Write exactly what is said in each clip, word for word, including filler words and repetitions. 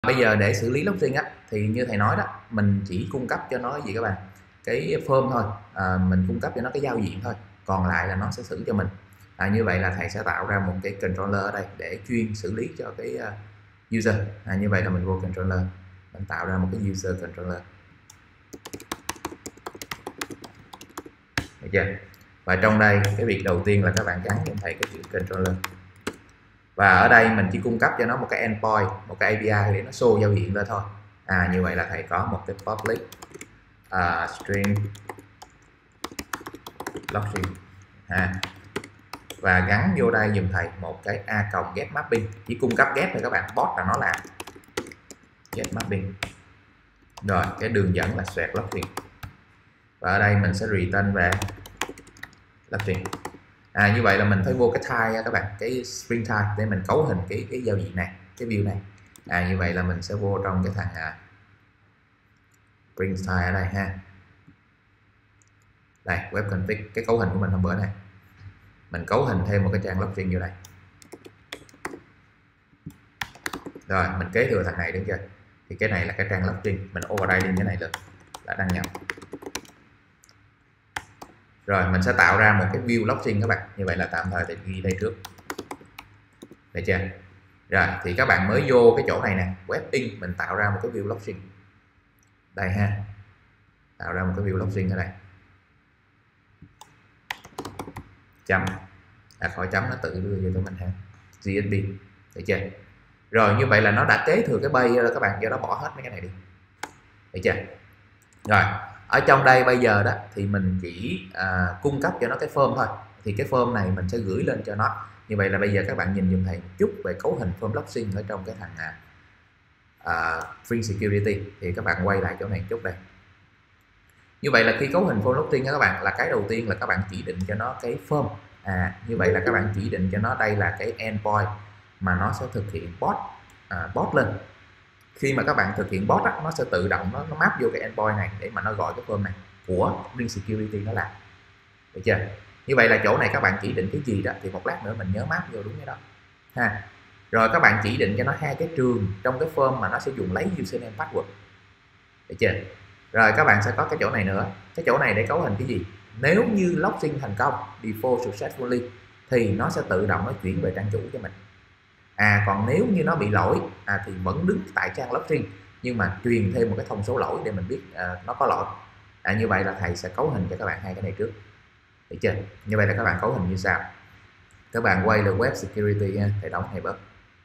Bây giờ để xử lý login á thì như thầy nói đó, mình chỉ cung cấp cho nó gì các bạn, cái form thôi, à, mình cung cấp cho nó cái giao diện thôi, còn lại là nó sẽ xử cho mình. À, như vậy là thầy sẽ tạo ra một cái controller ở đây để chuyên xử lý cho cái uh, user. À, như vậy là mình vô controller, mình tạo ra một cái user controller, được chưa? Và trong đây cái việc đầu tiên là các bạn gắn cho thầy cái chữ controller, và ở đây mình chỉ cung cấp cho nó một cái endpoint, một cái a pê i để nó show giao diện lên thôi. À, như vậy là thầy có một cái public uh, string login ha, và gắn vô đây dùm thầy một cái a cộng get mapping, chỉ cung cấp get thôi các bạn, bot là nó làm get mapping. Rồi cái đường dẫn là swag login, và ở đây mình sẽ return về login. À, như vậy là mình phải vô cái type các bạn, cái string type để mình cấu hình cái cái giao diện này, cái view này. À, như vậy là mình sẽ vô trong cái thằng à, string type ở đây ha. Đây, web config, cái cấu hình của mình hôm bữa này, mình cấu hình thêm một cái trang login vô đây. Rồi mình kế thừa thằng này, đúng chưa? Thì cái này là cái trang login, mình overriding cái này được là đăng nhập. Rồi mình sẽ tạo ra một cái view login các bạn, như vậy là tạm thời thì ghi đây trước, được chưa? Rồi thì các bạn mới vô cái chỗ này nè, web in, mình tạo ra một cái view login đây ha, tạo ra một cái view login ở đây, chấm, à, khỏi chấm nó tự đưa vô cho mình ha, giê ét pê, được chưa? Rồi như vậy là nó đã kế thừa cái bay rồi các bạn, do đó bỏ hết mấy cái này đi, được chưa? Rồi ở trong đây bây giờ đó thì mình chỉ à, cung cấp cho nó cái form thôi, thì cái form này mình sẽ gửi lên cho nó. Như vậy là bây giờ các bạn nhìn giùm thầy một chút về cấu hình form login ở trong cái thằng à, à, Spring Security, thì các bạn quay lại chỗ này một chút đây. Như vậy là khi cấu hình form login các bạn, là cái đầu tiên là các bạn chỉ định cho nó cái form. À, như vậy là các bạn chỉ định cho nó đây là cái endpoint mà nó sẽ thực hiện bot à, bot lên. Khi mà các bạn thực hiện bot á, nó sẽ tự động nó, nó map vô cái endpoint này để mà nó gọi cái form này của Spring Security nó làm, được chưa? Như vậy là chỗ này các bạn chỉ định cái gì đó thì một lát nữa mình nhớ map vô đúng cái đó ha. Rồi các bạn chỉ định cho nó hai cái trường trong cái form mà nó sẽ dùng lấy username password, được chưa? Rồi các bạn sẽ có cái chỗ này nữa, cái chỗ này để cấu hình cái gì? Nếu như login thành công default successfully thì nó sẽ tự động nó chuyển về trang chủ cho mình. À, còn nếu như nó bị lỗi à, thì vẫn đứng tại trang login nhưng mà truyền thêm một cái thông số lỗi để mình biết à, nó có lỗi. À, như vậy là thầy sẽ cấu hình cho các bạn hai cái này trước, được chưa? Như vậy là các bạn cấu hình như sau, các bạn quay lại web security ha, thầy đóng hay bớt.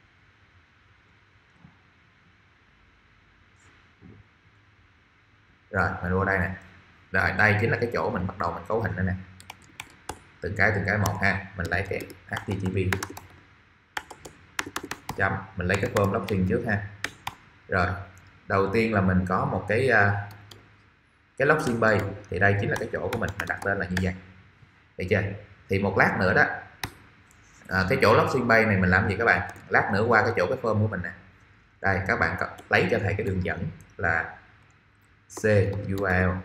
Rồi mình vô đây nè, rồi đây chính là cái chỗ mình bắt đầu mình cấu hình đây nè, từng cái từng cái một ha. Mình lấy cái hát tê tê pê chấm, mình lấy cái form login trước ha. Rồi đầu tiên là mình có một cái uh, cái login bay, thì đây chính là cái chỗ của mình, mình đặt tên là như vậy, được chưa? Thì một lát nữa đó à, cái chỗ login bay này mình làm gì các bạn, lát nữa qua cái chỗ cái form của mình nè, đây các bạn có, lấy cho thầy cái đường dẫn là c u rờ lờ,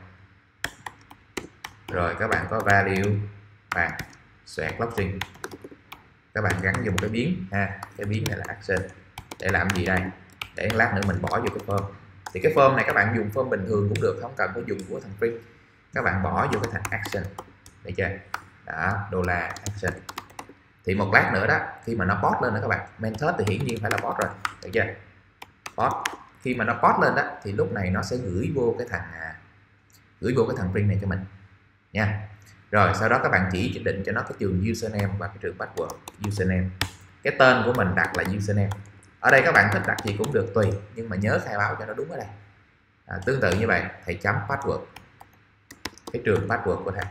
rồi các bạn có value bằng xoẹt login, các bạn gắn vô một cái biến ha, cái biến này là action để làm gì đây, để lát nữa mình bỏ vô cái form. Thì cái form này các bạn dùng form bình thường cũng được, không cần phải dùng của thằng Spring, các bạn bỏ vô cái thằng action, được chưa? Đó, đô la action. Thì một lát nữa đó, khi mà nó post lên đó các bạn, method thì hiển nhiên phải là post rồi, được chưa? Post, khi mà nó post lên đó thì lúc này nó sẽ gửi vô cái thằng à, gửi vô cái thằng Spring này cho mình nha. Rồi sau đó các bạn chỉ định cho nó cái trường username và cái trường password. Username, cái tên của mình đặt là username, ở đây các bạn thích đặt gì cũng được tùy, nhưng mà nhớ khai báo cho nó đúng ở đây. À, tương tự như vậy thầy chấm password, cái trường password của thầy,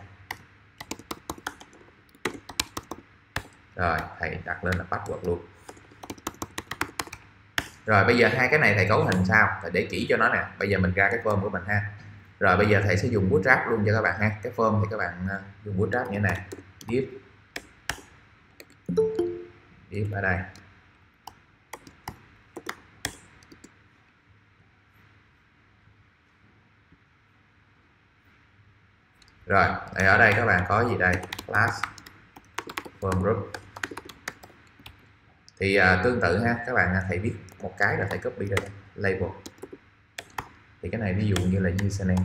rồi thầy đặt lên là password luôn. Rồi bây giờ hai cái này thầy cấu hình sao, thầy để chỉ cho nó nè. Bây giờ mình ra cái form của mình ha. Rồi bây giờ thầy sẽ dùng bootstrap luôn cho các bạn ha. Cái form thì các bạn dùng bootstrap như thế này, div div ở đây, rồi ở đây các bạn có gì đây, class form group. Thì uh, tương tự ha, các bạn thầy viết một cái rồi thầy copy đây, label. Thì cái này ví dụ như là username.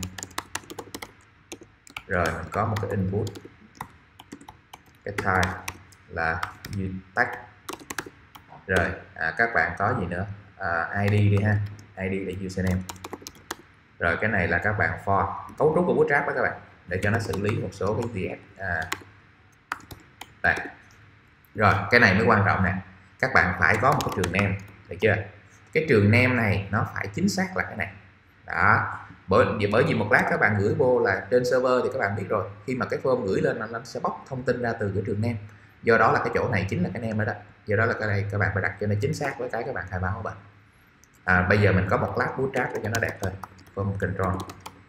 Rồi mình có một cái input, cái type là tag. Rồi à, các bạn có gì nữa, à, i đê đi ha, i đê là username. Rồi cái này là các bạn for cấu trúc của Bootstrap đó các bạn, để cho nó xử lý một số cái vê ét. À, đây. Rồi cái này mới quan trọng nè, các bạn phải có một cái trường name, được chưa? Cái trường name này nó phải chính xác là cái này đó, bởi vì bởi vì một lát các bạn gửi vô là trên server thì các bạn biết rồi, khi mà cái form gửi lên là nó sẽ bóc thông tin ra từ cái trường name, do đó là cái chỗ này chính là cái name đó, đó. Do đó là cái này các bạn phải đặt cho nó chính xác với cái các bạn khai báo của bạn. À, bây giờ mình có một class Bootstrap để cho nó đẹp thôi, form control.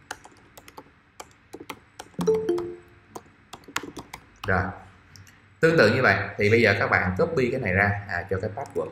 Rồi tương tự như vậy thì bây giờ các bạn copy cái này ra à, cho cái password.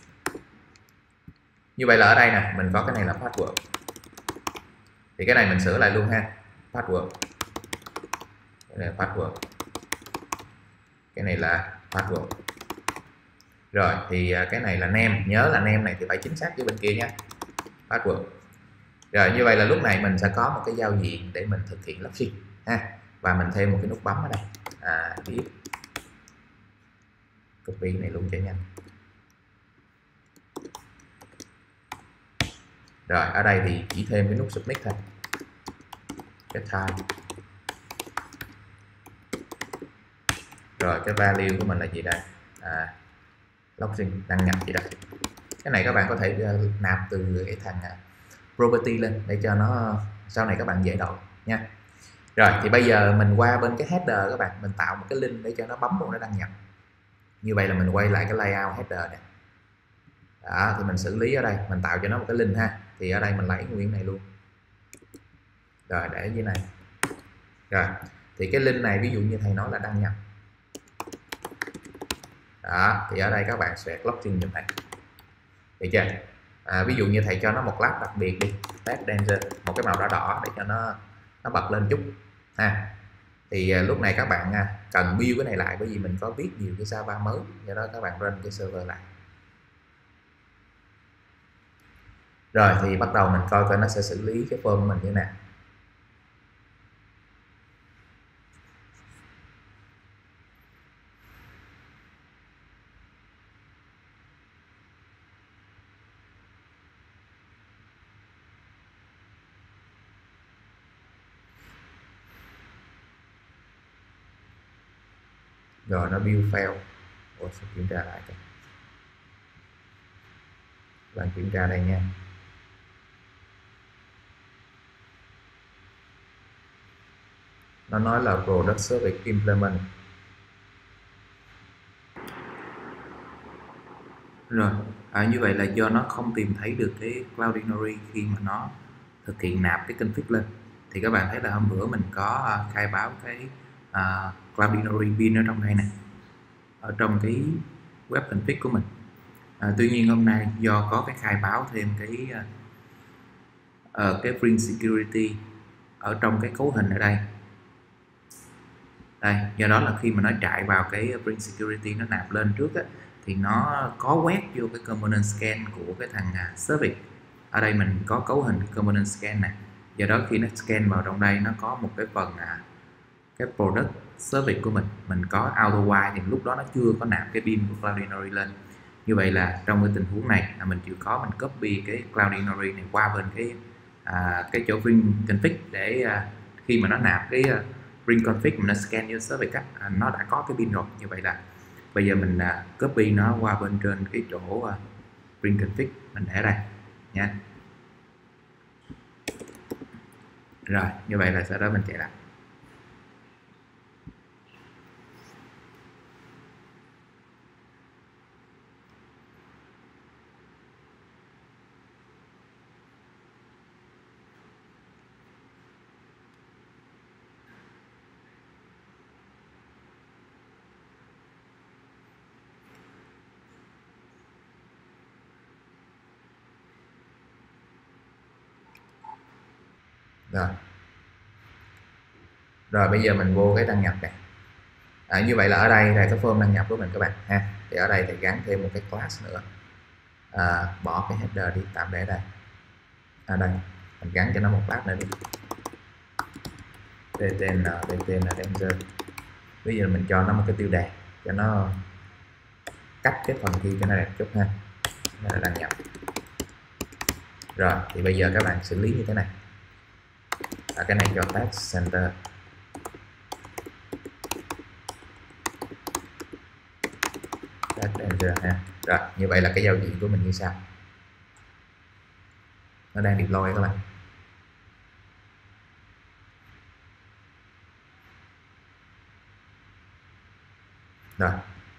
Như vậy là ở đây nè, mình có cái này là password, thì cái này mình sửa lại luôn ha, password. Cái này là password, cái này là password. Rồi thì cái này là name, nhớ là name này thì phải chính xác với bên kia nha, password. Rồi như vậy là lúc này mình sẽ có một cái giao diện để mình thực hiện login ha, và mình thêm một cái nút bấm ở đây, à, viết copy này luôn cho nhanh. Rồi ở đây thì chỉ thêm cái nút submit thôi, cái time. Rồi cái value của mình là gì đây, à, login đăng nhập gì đó. Cái này các bạn có thể uh, nạp từ cái thằng uh, property lên để cho nó sau này các bạn dễ đổi nha. Rồi thì bây giờ mình qua bên cái header các bạn, mình tạo một cái link để cho nó bấm vào nó đăng nhập. Như vậy là mình quay lại cái layout header này. Đó, thì mình xử lý ở đây, mình tạo cho nó một cái link ha. Thì ở đây mình lấy nguyên này luôn. Rồi để dưới này. Rồi thì cái link này ví dụ như thầy nói là đăng nhập. Đó, thì ở đây các bạn sẽ login giùm thầy. Được chưa? À, ví dụ như thầy cho nó một class đặc biệt đi, tag danger, một cái màu đỏ đỏ để cho nó nó bật lên chút ha. Thì à, lúc này các bạn à, cần build cái này lại, bởi vì mình có viết nhiều cái Java mới, do đó các bạn run cái server lại. Rồi thì bắt đầu mình coi coi nó sẽ xử lý cái form của mình như thế nào. Rồi nó build fail. Ủa, sẽ kiểm tra lại coi. Bạn kiểm tra đây nha. Nó nói là product service implement. Rồi à, như vậy là do nó không tìm thấy được cái Cloudinary khi mà nó thực hiện nạp cái config lên. Thì các bạn thấy là hôm bữa mình có uh, khai báo cái uh, Cloudinary bin ở trong đây nè, ở trong cái web config của mình. À, tuy nhiên hôm nay do có cái khai báo thêm cái uh, uh, cái Bring Security ở trong cái cấu hình ở đây. Đây, do đó là khi mà nó chạy vào cái Bring Security nó nạp lên trước á, thì nó có quét vô cái component scan của cái thằng uh, service. Ở đây mình có cấu hình component scan này. Do đó khi nó scan vào trong đây nó có một cái phần uh, cái product service của mình, mình có auto while thì lúc đó nó chưa có nạp cái bin của Cloudinary lên. Như vậy là trong cái tình huống này là mình chịu khó mình copy cái Cloudinary này qua bên cái à, cái chỗ bring config để à, khi mà nó nạp cái uh, bring config mà nó scan vô service á, à, nó đã có cái bin rồi. Như vậy là bây giờ mình à, copy nó qua bên trên cái chỗ à, bring config, mình để đây nha. Rồi như vậy là sau đó mình chạy lại. Rồi. Rồi bây giờ mình vô cái đăng nhập này. À, như vậy là ở đây là cái form đăng nhập của mình các bạn ha. Thì ở đây thì gắn thêm một cái class nữa. à, bỏ cái header đi, tạm để đây, ở à, đây mình gắn cho nó một lát nữa đi, ttn ttn ranger. Bây giờ mình cho nó một cái tiêu đề cho nó cách cái phần kia cho nó đẹp chút ha, nó là đăng nhập. Rồi thì bây giờ các bạn xử lý như thế này, à, cái này cho text center, text center ha. Rồi như vậy là cái giao diện của mình như sau, nó đang deploy các bạn. Rồi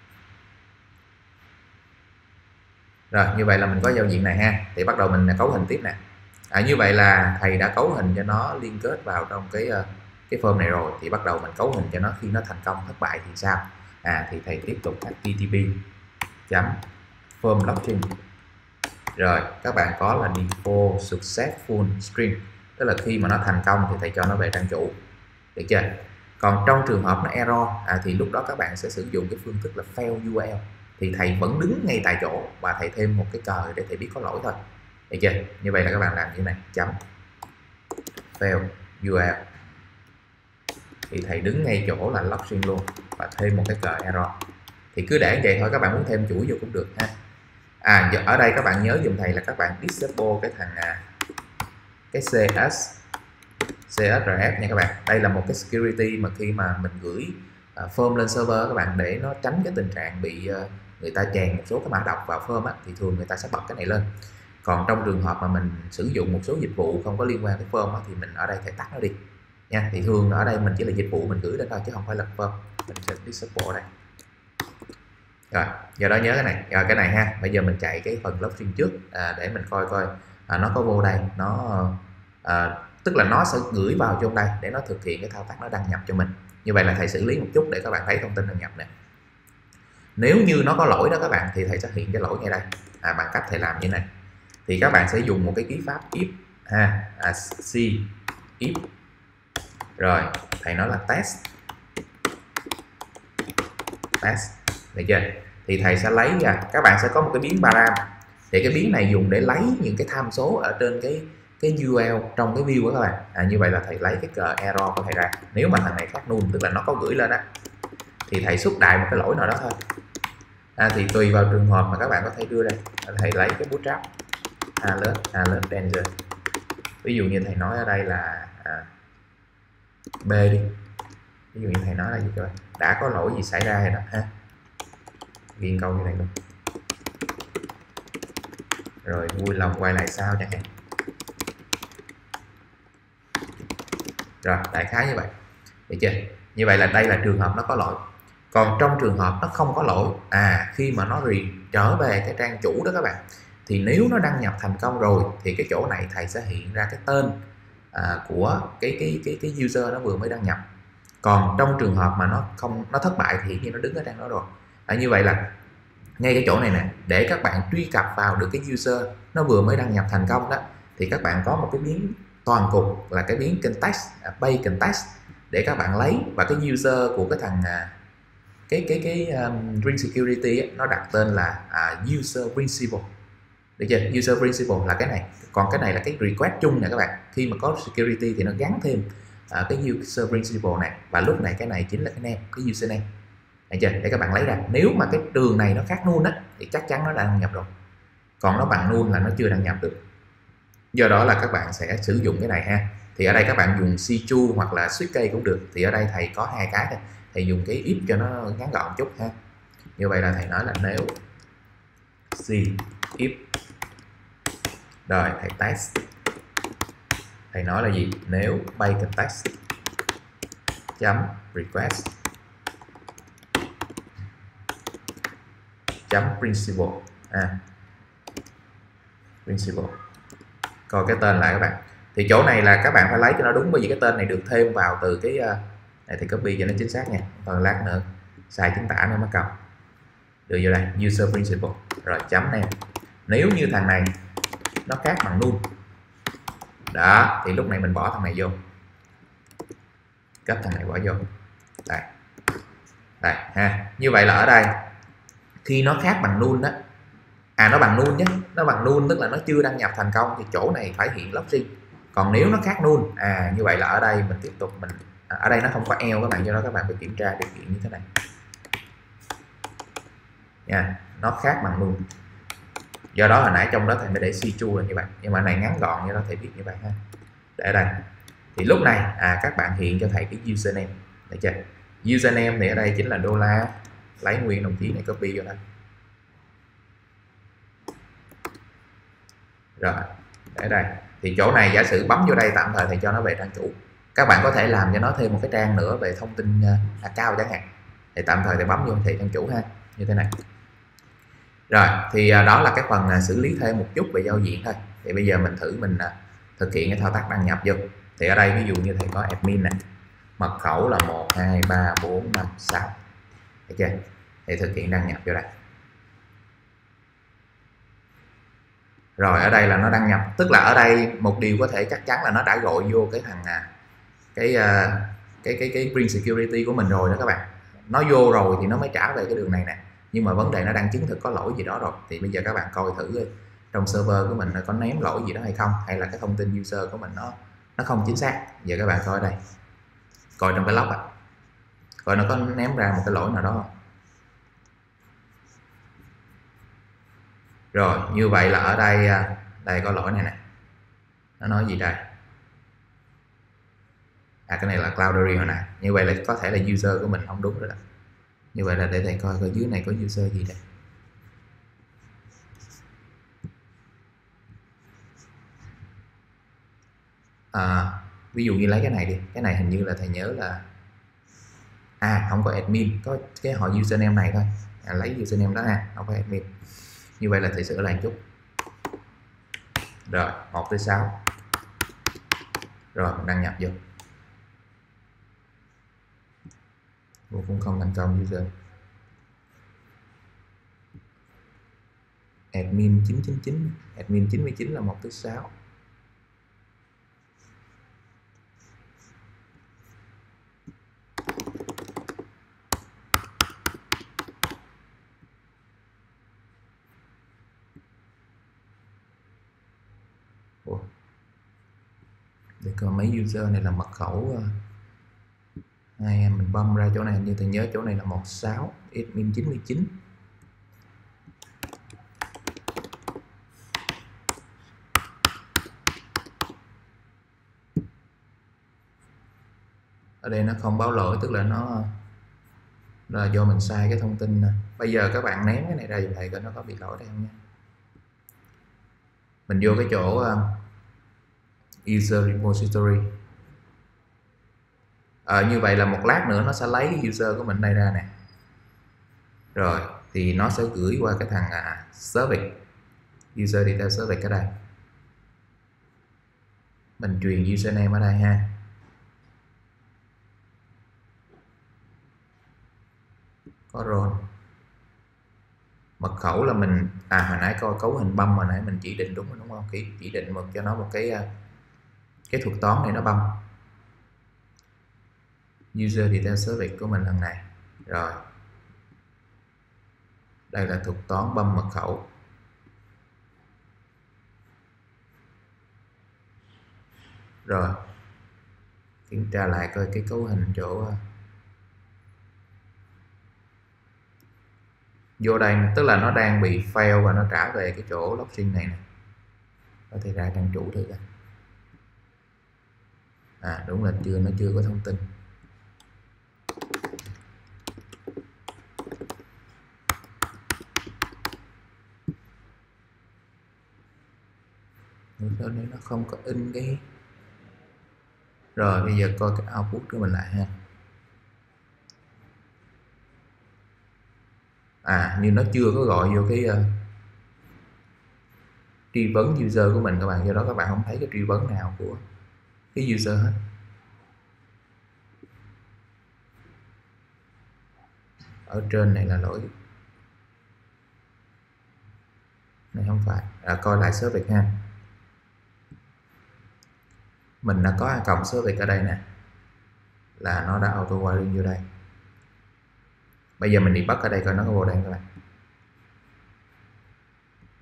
rồi như vậy là mình có giao diện này ha, thì bắt đầu mình cấu hình tiếp nè. À, như vậy là thầy đã cấu hình cho nó liên kết vào trong cái cái form này rồi, thì bắt đầu mình cấu hình cho nó khi nó thành công thất bại thì sao. À thì thầy tiếp tục http chấm form login. Rồi các bạn có là default successful string, tức là khi mà nó thành công thì thầy cho nó về trang chủ, được chưa? Còn trong trường hợp nó error à, thì lúc đó các bạn sẽ sử dụng cái phương thức là fail u rờ lờ, thì thầy vẫn đứng ngay tại chỗ và thầy thêm một cái cờ để thầy biết có lỗi thôi, được chưa? Như vậy là các bạn làm như này, chấm fail u rờ lờ, thì thầy đứng ngay chỗ là login luôn và thêm một cái cờ error. Thì cứ để vậy thôi, các bạn muốn thêm chuỗi vô cũng được ha. À ở đây các bạn nhớ dùm thầy là các bạn disable cái thằng à, cái cs xê ét rờ ép nha các bạn. Đây là một cái security mà khi mà mình gửi uh, form lên server các bạn, để nó tránh cái tình trạng bị uh, người ta chèn một số cái mã độc vào form á, thì thường người ta sẽ bật cái này lên. Còn trong trường hợp mà mình sử dụng một số dịch vụ không có liên quan tới form á, thì mình ở đây phải tắt nó đi nha. Thì thường ở đây mình chỉ là dịch vụ mình gửi lên thôi chứ không phải là form. Mình sẽ disable ở đây. Rồi giờ đó nhớ cái này, rồi cái này ha. Bây giờ mình chạy cái phần login trước à, để mình coi coi à, nó có vô đây, nó à, tức là nó sẽ gửi vào trong đây để nó thực hiện cái thao tác nó đăng nhập cho mình. Như vậy là thầy xử lý một chút để các bạn thấy thông tin đăng nhập nè. Nếu như nó có lỗi đó các bạn, thì thầy sẽ hiện cái lỗi ngay đây à, bằng cách thầy làm như này. Thì các bạn sẽ dùng một cái ký pháp if ha, à, c if, rồi thầy nói là test test, được chưa? Thì thầy sẽ lấy ra, các bạn sẽ có một cái biến param, thì cái biến này dùng để lấy những cái tham số ở trên cái cái u rờ lờ trong cái view của các bạn. À, như vậy là thầy lấy cái cờ error của thầy ra. Nếu mà thằng này khác null, tức là nó có gửi lên đó, thì thầy xuất đại một cái lỗi nào đó thôi. À, thì tùy vào trường hợp mà các bạn có thể đưa ra. Thầy lấy cái bootstrap alert alert danger. Ví dụ như thầy nói ở đây là à, b đi. Ví dụ như thầy nói là gì các bạn? Đã có lỗi gì xảy ra rồi đó ha. Ghi câu như này luôn. Rồi vui lòng quay lại sau chẳng hạn. Rồi đại khái như vậy, được chưa? Như vậy là đây là trường hợp nó có lỗi. Còn trong trường hợp nó không có lỗi, à khi mà nó re trở về cái trang chủ đó các bạn, thì nếu nó đăng nhập thành công rồi thì cái chỗ này thầy sẽ hiện ra cái tên à, của cái cái cái cái user nó vừa mới đăng nhập. Còn trong trường hợp mà nó không nó thất bại thì hiện nó đứng ở trang đó rồi. À, như vậy là ngay cái chỗ này nè, để các bạn truy cập vào được cái user nó vừa mới đăng nhập thành công đó, thì các bạn có một cái biến toàn cục là cái biến context, uh, base context, để các bạn lấy, và cái user của cái thằng uh, cái cái cái um, ring security ấy, nó đặt tên là uh, user principal, được chưa? User principal là cái này, còn cái này là cái request chung nè các bạn. Khi mà có security thì nó gắn thêm uh, cái user principal này, và lúc này cái này chính là cái name, cái username, được chưa? Để các bạn lấy ra. Nếu mà cái trường này nó khác null á thì chắc chắn nó đã đăng nhập rồi, còn nó bằng null là nó chưa đăng nhập được. Do đó là các bạn sẽ sử dụng cái này ha. Thì ở đây các bạn dùng C two hoặc là switch cũng được. Thì ở đây thầy có hai cái thôi, thầy dùng cái if cho nó ngắn gọn chút ha. Như vậy là thầy nói là nếu C if, rồi thầy test, thầy nói là gì? Nếu base context chấm request chấm principal à, principal, coi cái tên lại các bạn. Thì chỗ này là các bạn phải lấy cho nó đúng, bởi vì cái tên này được thêm vào từ cái uh, này, thì copy cho nó chính xác nha. Còn lát nữa sai chính tả nó mới cầm đưa vô đây user principal, rồi chấm này. Nếu như thằng này nó khác bằng null đó, thì lúc này mình bỏ thằng này vô, cấp thằng này bỏ vô đây đây ha. Như vậy là ở đây khi nó khác bằng null đó, à nó bằng null nhé, nó bằng null tức là nó chưa đăng nhập thành công thì chỗ này phải hiện login. Còn nếu nó khác null à như vậy là ở đây mình tiếp tục mình à, ở đây nó không có eo các bạn, do đó các bạn phải kiểm tra điều kiện như thế này nha, nó khác bằng null. Do đó hồi nãy trong đó thầy mới để c two là như vậy, nhưng mà này ngắn gọn do đó thầy viết như vậy ha. Để đây thì lúc này à các bạn hiện cho thầy cái username, được chưa? Username thì ở đây chính là đô la, lấy nguyên đồng chí này copy vô đây. Rồi để đây thì chỗ này giả sử bấm vô đây tạm thời thì cho nó về trang chủ. Các bạn có thể làm cho nó thêm một cái trang nữa về thông tin uh, account chẳng hạn, thì tạm thời thì bấm vô thị trang chủ ha, như thế này. Rồi thì uh, đó là cái phần uh, xử lý thêm một chút về giao diện thôi. Thì bây giờ mình thử mình uh, thực hiện cái thao tác đăng nhập vô. Thì ở đây ví dụ như thầy có admin này, mật khẩu là một hai ba bốn năm sáu, được chưa? Thì thực hiện đăng nhập vô đây. Rồi ở đây là nó đăng nhập, tức là ở đây một điều có thể chắc chắn là nó đã gọi vô cái thằng cái cái cái cái Bring Security của mình rồi đó các bạn. Nó vô rồi thì nó mới trả về cái đường này nè. Nhưng mà vấn đề nó đang chứng thực có lỗi gì đó rồi, thì bây giờ các bạn coi thử trong server của mình nó có ném lỗi gì đó hay không, hay là cái thông tin user của mình nó nó không chính xác. Giờ các bạn coi đây, coi trong cái log à, coi nó có ném ra một cái lỗi nào đó không. Rồi như vậy là ở đây đây có lỗi này nè, nó nói gì đây, à cái này là Cloudberry hồi nãy. Như vậy là có thể là user của mình không đúng rồi đó. Như vậy là để thầy coi coi dưới này có user gì đây. À, ví dụ như lấy cái này đi, cái này hình như là thầy nhớ là à không có admin, có cái họ username này thôi, à, lấy username đó ha, không có admin. Như vậy là thầy sửa lại một chút. Rồi một tới sáu, rồi mình đăng nhập vô. Ủa, cũng không thành công user. Admin chín chín chín, admin chín mươi chín là một tới sáu. Ủa, để coi mấy user này là mật khẩu hai em mình bấm ra chỗ này, như tôi nhớ chỗ này là một sáu, admin chín mươi chín. Ở đây nó không báo lỗi, tức là nó là do mình sai cái thông tin nè. Bây giờ các bạn ném cái này ra dùm thầy coi nó có bị lỗi đây không nha. Mình vô cái chỗ uh, user repository. À, như vậy là một lát nữa nó sẽ lấy cái user của mình đây ra nè. Rồi thì nó sẽ gửi qua cái thằng uh, service, user detail service ở đây. Mình truyền username ở đây ha. Có role. Mật khẩu là mình à hồi nãy coi cấu hình băm, hồi nãy mình chỉ định đúng rồi đúng không? Chỉ, chỉ định một cho nó một cái cái thuật toán này nó băm. User detail service của mình lần này. Rồi. Đây là thuật toán băm mật khẩu. Rồi. Kiểm tra lại coi cái cấu hình chỗ vô đây, tức là nó đang bị fail và nó trả về cái chỗ login này nè. Có thể ra trang chủ thử coi. À đúng là chưa, nó chưa có thông tin. Nếu nó không có in cái. Rồi bây giờ coi cái output của mình lại ha. À như nó chưa có gọi vô cái uh, truy vấn user của mình các bạn, do đó các bạn không thấy cái truy vấn nào của cái user hết. Ở trên này là lỗi này không phải. À, coi lại service ha. Mình đã có a cộng service ở đây nè, là nó đã auto wiring vô đây. Bây giờ mình debug ở đây coi nó có vô đây các bạn.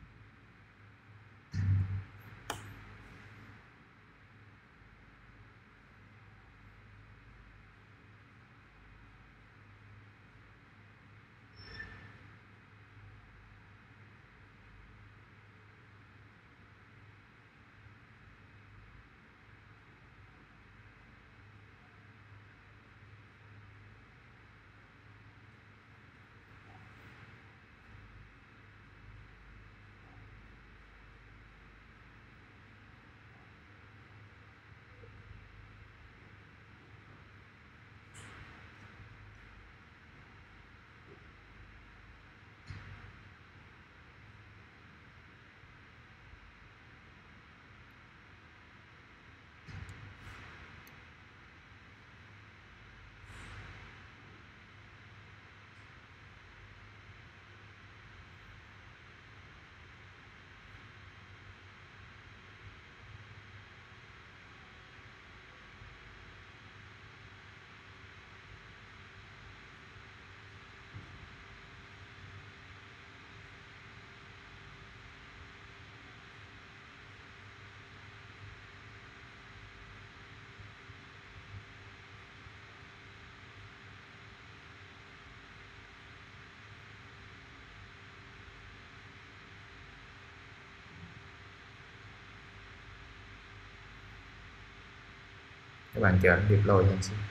các bạn chờ nó deploy lên xíu.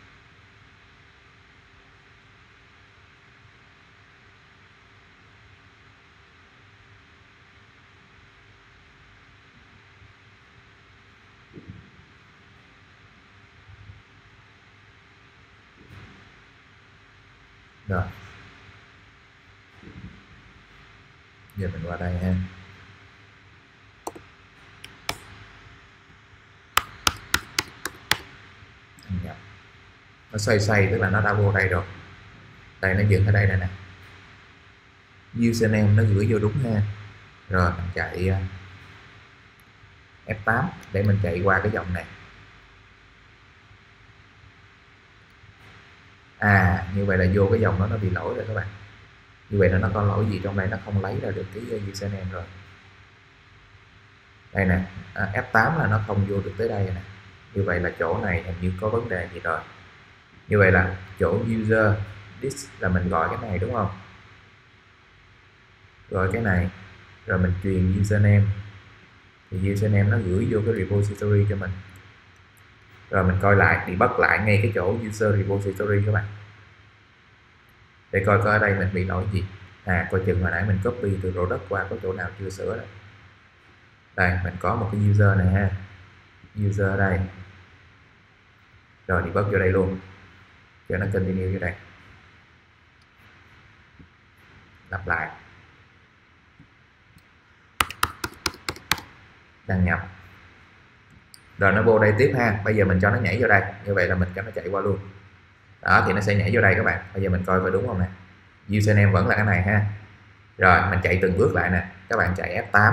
Rồi giờ mình qua đây ha, đăng nhập, nó xoay xoay tức là nó đã vô đây rồi, đây nó dừng ở đây này nè, username nó gửi vô đúng ha. Rồi mình chạy F tám để mình chạy qua cái dòng này. À như vậy là vô cái dòng đó nó bị lỗi rồi các bạn, như vậy là nó có lỗi gì trong đây, nó không lấy ra được cái username rồi. Đây nè, à, F tám là nó không vô được tới đây nè, như vậy là chỗ này hình như có vấn đề gì rồi. Như vậy là chỗ user this là mình gọi cái này đúng không, gọi cái này rồi mình truyền username thì username nó gửi vô cái repository cho mình, rồi mình coi lại thì bắt lại ngay cái chỗ user repository các bạn, để coi coi ở đây mình bị lỗi gì. À coi chừng hồi nãy mình copy từ product qua có chỗ nào chưa sửa rồi. Đây mình có một cái user này ha, user ở đây rồi thì bớt vô đây luôn cho nó continue vô đây, lặp lại, đăng nhập, rồi nó vô đây tiếp ha. Bây giờ mình cho nó nhảy vô đây, như vậy là mình cho nó chạy qua luôn đó, thì nó sẽ nhảy vô đây các bạn. Bây giờ mình coi coi đúng không nè, username vẫn là cái này ha. Rồi mình chạy từng bước lại nè, các bạn chạy F tám.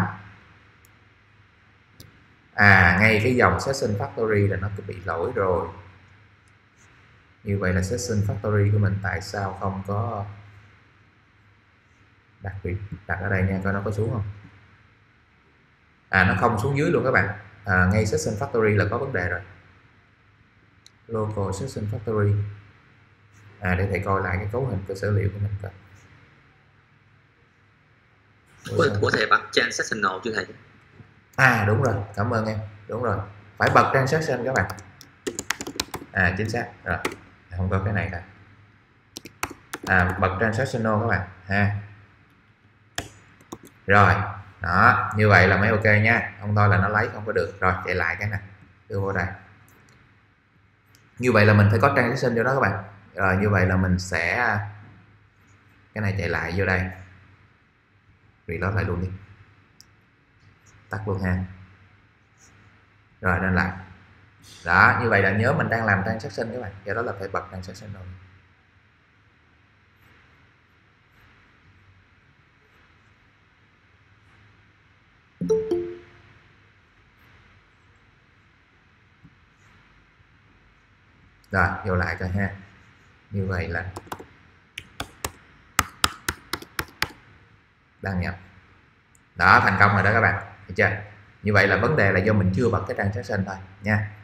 À ngay cái dòng session factory là nó cứ bị lỗi rồi, như vậy là session factory của mình tại sao không có đặt biệt đặt ở đây nha, coi nó có xuống không. À nó không xuống dưới luôn các bạn, à, ngay session factory là có vấn đề rồi, local session factory. À để thầy coi lại cái cấu hình cơ sở liệu của mình coi. Của, của thầy bật transactional chưa thầy? À đúng rồi, cảm ơn em, đúng rồi, phải bật transaction các bạn. À chính xác rồi, không có cái này cả. À bật transactional các bạn ha. Rồi đó, như vậy là mới ok nha, không thôi là nó lấy không có được. Rồi chạy lại cái này, đưa vô đây, như vậy là mình phải có transaction vô đó các bạn. Rồi như vậy là mình sẽ cái này chạy lại vô đây, reload lại luôn đi, tắt luôn ha. Rồi nên lại đó, như vậy là nhớ mình đang làm transaction các bạn, do đó là phải bật transaction rồi. Rồi vô lại coi ha, như vậy là đăng nhập đó, thành công rồi đó các bạn, được chưa? Như vậy là vấn đề là do mình chưa bật cái transaction thôi nha.